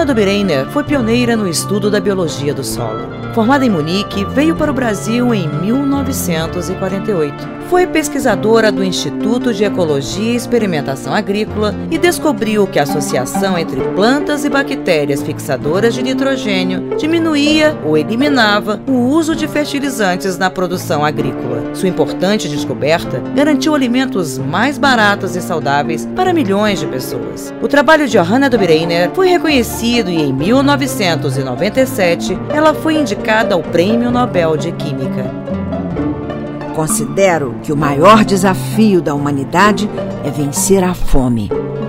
Hannah Dobereiner foi pioneira no estudo da biologia do solo. Formada em Munique, veio para o Brasil em 1948. Foi pesquisadora do Instituto de Ecologia e Experimentação Agrícola e descobriu que a associação entre plantas e bactérias fixadoras de nitrogênio diminuía ou eliminava o uso de fertilizantes na produção agrícola. Sua importante descoberta garantiu alimentos mais baratos e saudáveis para milhões de pessoas. O trabalho de Hannah Dobereiner foi reconhecido e em 1997 ela foi indicada ao Prêmio Nobel de Química. Considero que o maior desafio da humanidade é vencer a fome.